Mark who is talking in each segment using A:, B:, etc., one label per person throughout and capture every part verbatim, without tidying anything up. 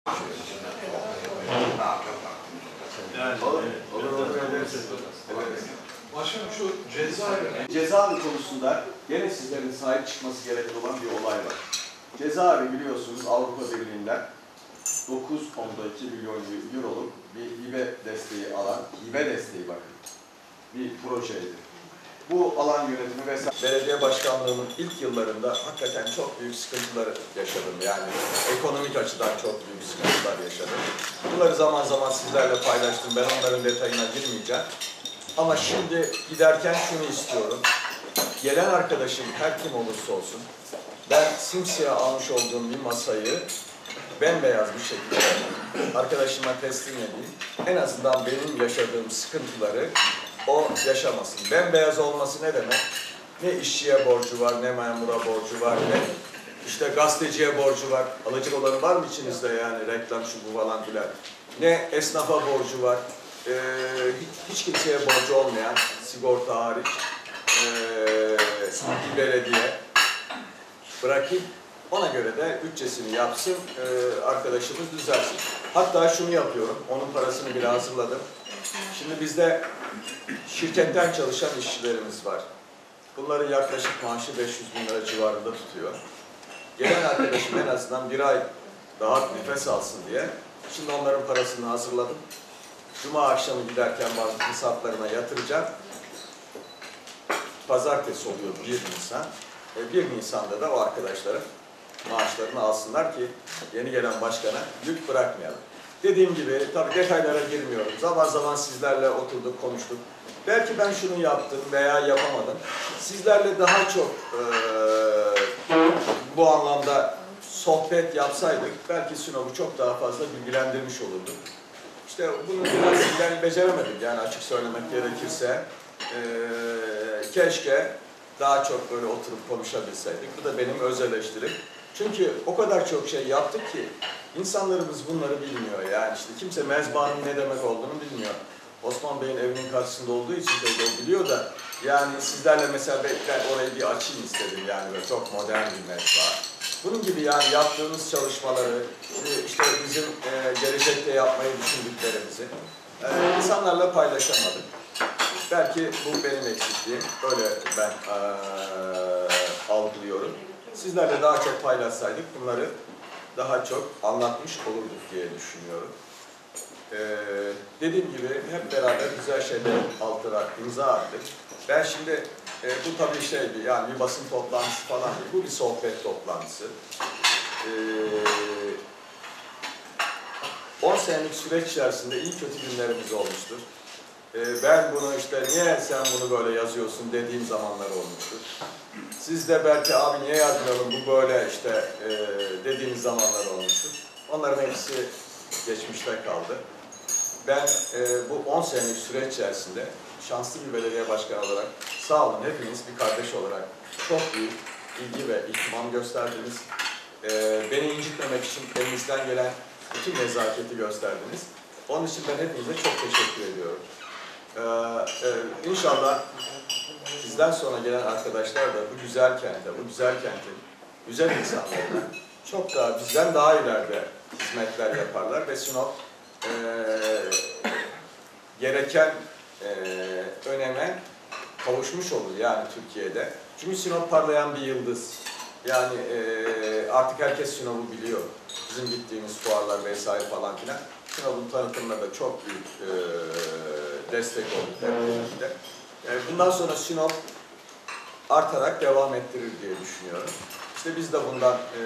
A: Yani, olur, olur, olur, evet.
B: Başkanım şu cezaevi...
A: Cezaevi konusunda gene sizlerin sahip çıkması gereken olan bir olay var. Cezaevi biliyorsunuz Avrupa Birliği'nden dokuz nokta iki milyon euroluk bir hibe desteği alan, hibe desteği bakın, bir projeydi. Bu alan yönetimi vesaire.
C: Belediye başkanlığının ilk yıllarında hakikaten çok büyük sıkıntılar yaşadım. Yani ekonomik açıdan çok büyük sıkıntılar yaşadım. Bunları zaman zaman sizlerle paylaştım. Ben onların detayına girmeyeceğim. Ama şimdi giderken şunu istiyorum. Gelen arkadaşım her kim olursa olsun, ben simsiyah almış olduğum bir masayı bembeyaz bir şekilde arkadaşıma teslim edeyim. En azından benim yaşadığım sıkıntıları o yaşamasın. Bembeyaz olması ne demek? Ne işçiye borcu var, ne memura borcu var, ne işte gazeteciye borcu var. Alıcı olanı var mı içinizde yani reklam şu bu falan filan. Ne esnafa borcu var. Ee, hiç, hiç kimseye borcu olmayan, sigorta hariç, ee, belediye bırakayım. Ona göre de bütçesini yapsın, ee, arkadaşımız düzelsin. Hatta şunu yapıyorum, onun parasını bile hazırladım. Şimdi bizde şirketten çalışan işçilerimiz var. Bunların yaklaşık maaşı beş yüz bin lira civarında tutuyor. Gelen arkadaşım en azından bir ay rahat nefes alsın diye. Şimdi onların parasını hazırladım. Cuma akşamı giderken bazı hesaplarına yatıracağım. Pazartesi oluyor bir Nisan. bir Nisan'da da o arkadaşların maaşlarını alsınlar ki yeni gelen başkana yük bırakmayalım. Dediğim gibi tabii detaylara girmiyorum. Zaman zaman sizlerle oturduk, konuştuk. Belki ben şunu yaptım veya yapamadım. Sizlerle daha çok e, bu anlamda sohbet yapsaydık belki Sinop'u çok daha fazla bilgilendirmiş olurduk. İşte bunu biraz yani beceremedik yani açık söylemek gerekirse. E, keşke daha çok böyle oturup konuşabilseydik. Bu da benim öz eleştirim. Çünkü o kadar çok şey yaptık ki insanlarımız bunları bilmiyor. Yani işte kimse mezbanın ne demek olduğunu bilmiyor. Osman Bey'in evinin karşısında olduğu için de o biliyor da yani sizlerle mesela ben orayı bir açayım istedim yani böyle çok modern bir mezba. Bunun gibi yani yaptığımız çalışmaları, işte bizim e, gelecekte yapmayı düşündüklerimizi e, insanlarla paylaşamadık. Belki bu benim eksikliğim, öyle ben e, algılıyorum. Sizlerle daha çok paylaşsaydık bunları daha çok anlatmış olurduk diye düşünüyorum. Ee, dediğim gibi hep beraber güzel şeylerin altına imza attık. Ben şimdi e, bu tabii şeydi yani bir basın toplantısı falan değil, bu bir sohbet toplantısı. Ee, on senelik süreç içerisinde iyi kötü günlerimiz olmuştur. Ee, ben bunu işte niye sen bunu böyle yazıyorsun dediğim zamanlar olmuştur. Siz de belki abi niye yazmıyorum bu böyle işte e, dediğiniz zamanlar olmuştur. Onların hepsi geçmişte kaldı. Ben e, bu on senelik süreç içerisinde şanslı bir belediye başkanı olarak sağ olun hepiniz bir kardeş olarak çok büyük ilgi ve ihtimam gösterdiniz. E, beni incitmemek için elinizden gelen bütün nezaketi gösterdiniz. Onun için ben hepinize çok teşekkür ediyorum. Ee, e, inşallah sizden sonra gelen arkadaşlar da bu güzel kente, bu güzel kentin güzel insanlarına çok daha bizden daha ileride hizmetler yaparlar ve Sinop e, gereken e, öneme kavuşmuş olur yani Türkiye'de. Çünkü Sinop parlayan bir yıldız. Yani e, artık herkes Sinop'u biliyor. Bizim gittiğimiz fuarlar vesaire falan filan. Sinop'un tanıtımına da çok büyük e, destek oldu. Yani bundan sonra Sinop artarak devam ettirir diye düşünüyorum. İşte biz de bundan e,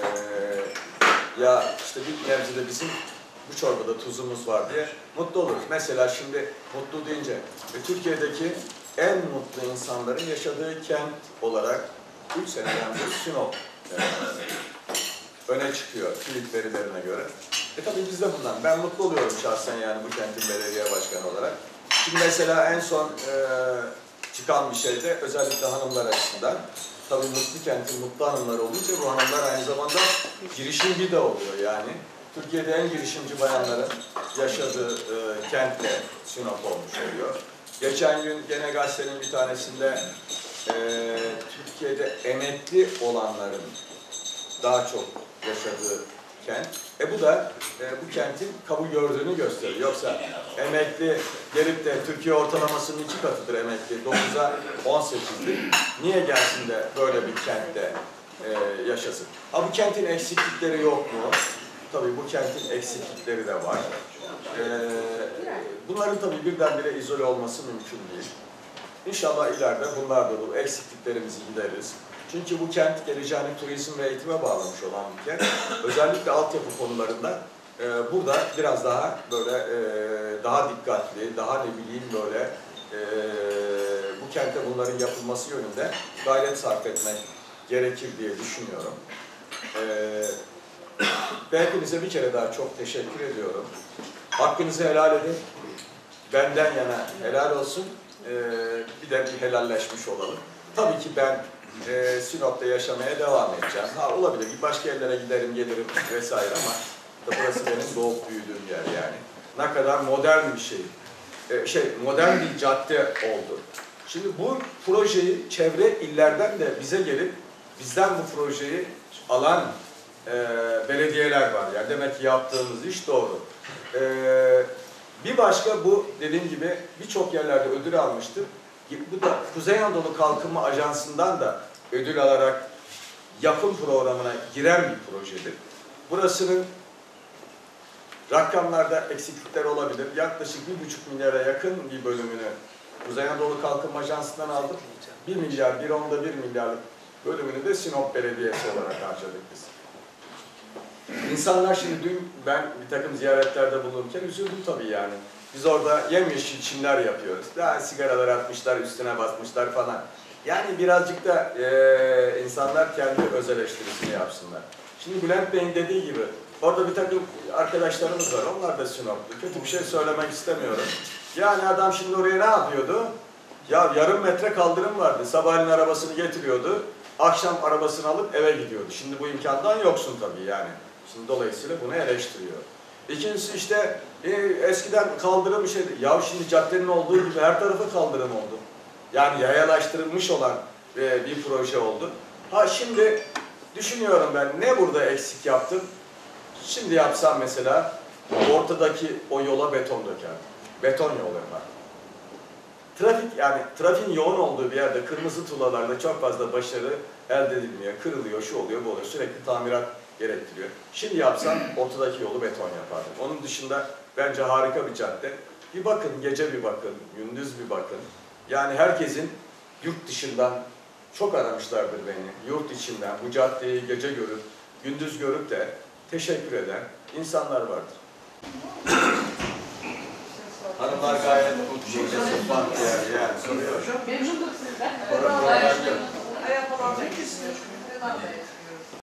C: ya işte bir nebzede bizim bu çorbada tuzumuz var diye mutlu oluruz. Mesela şimdi mutlu deyince ve Türkiye'deki en mutlu insanların yaşadığı kent olarak üç seneden beri Sinop e, öne çıkıyor TÜİK verilerine göre. E tabii biz de bundan. Ben mutlu oluyorum şahsen yani bu kentin belediye başkanı olarak. Şimdi mesela en son e, çıkan bir şey de özellikle hanımlar açısından. Tabii mutlu kentin mutlu hanımları olunca bu hanımlar aynı zamanda girişimci de oluyor yani. Türkiye'de en girişimci bayanların yaşadığı e, kentte Sinop olmuş oluyor. Geçen gün gene gazetenin bir tanesinde e, Türkiye'de emekli olanların daha çok yaşadığı kent. E bu da e, bu kentin kabul gördüğünü gösteriyor. Yoksa emekli gelip de Türkiye ortalamasının iki katıdır emekli. dokuza on sekizdir. Niye gelsin de böyle bir kentte e, yaşasın? Ha bu kentin eksiklikleri yok mu? Tabii bu kentin eksiklikleri de var. E, bunların tabii birdenbire izole olması mümkün değil. İnşallah ileride bunlar da olur. Eksikliklerimizi gideriz. Çünkü bu kent geleceğini turizm ve eğitime bağlamış olan bir kent. Özellikle altyapı konularında e, burada biraz daha böyle e, daha dikkatli, daha ne bileyim böyle e, bu kentte bunların yapılması yönünde gayret sarf etmek gerekir diye düşünüyorum. E, ve hepinize bir kere daha çok teşekkür ediyorum. Hakkınızı helal edin. Benden yana helal olsun. E, bir de bir helalleşmiş olalım. Tabii ki ben e, Sinop'ta yaşamaya devam edeceğim. Ha olabilir, bir başka yerlere giderim, gelirim vesaire ama burası benim doğup büyüdüğüm yer yani. Ne kadar modern bir şey, e, şey modern bir cadde oldu. Şimdi bu projeyi çevre illerden de bize gelip bizden bu projeyi alan e, belediyeler var. Yani demek ki yaptığımız iş doğru. E, bir başka bu dediğim gibi birçok yerlerde ödül almıştır. Bu da Kuzey Anadolu Kalkınma Ajansı'ndan da ödül alarak yapım programına giren bir projedir. Burasının rakamlarda eksiklikler olabilir. Yaklaşık bir buçuk milyara yakın bir bölümünü Kuzey Anadolu Kalkınma Ajansı'ndan aldık. Bir milyar, bir onda bir milyarlık bölümünü de Sinop Belediyesi olarak harcadık biz. İnsanlar şimdi dün ben bir takım ziyaretlerde bulunurken üzüldüm tabii yani. Biz orada yemyeşil çimler yapıyoruz. Daha sigaralar atmışlar, üstüne basmışlar falan. Yani birazcık da e, insanlar kendi öz eleştirisini yapsınlar. Şimdi Bülent Bey'in dediği gibi orada bir takım arkadaşlarımız var. Onlar da Sinoplu. Kötü bir şey söylemek istemiyorum. Yani adam şimdi oraya ne yapıyordu? Ya yarım metre kaldırım vardı. Sabahleyin arabasını getiriyordu. Akşam arabasını alıp eve gidiyordu. Şimdi bu imkandan yoksun tabii yani. Şimdi dolayısıyla bunu eleştiriyor. İkincisi işte e, eskiden kaldırım şeydi. Ya şimdi caddenin olduğu gibi her tarafı kaldırım oldu. Yani yayalaştırılmış olan e, bir proje oldu. Ha şimdi düşünüyorum ben ne burada eksik yaptım? Şimdi yapsam mesela ortadaki o yola beton dökerdim. Beton yol yapar. Trafik yani trafiğin yoğun olduğu bir yerde kırmızı tuğlalarda çok fazla başarı elde edilmiyor. Kırılıyor, şu oluyor, bu oluyor. Sürekli tamirat gerektiriyor. Şimdi yapsam ortadaki yolu beton yapardım. Onun dışında bence harika bir cadde. Bir bakın, gece bir bakın, gündüz bir bakın. Yani herkesin yurt dışından çok aramışlardır beni. Yurt içinden bu caddeyi gece görüp, gündüz görüp de teşekkür eden insanlar vardır. Hanımlar gayet bu şekilde sofan yani, yani soruyor.
D: Memnunduk sizden.
C: Ayağa
D: Ayağa falan çekilsin.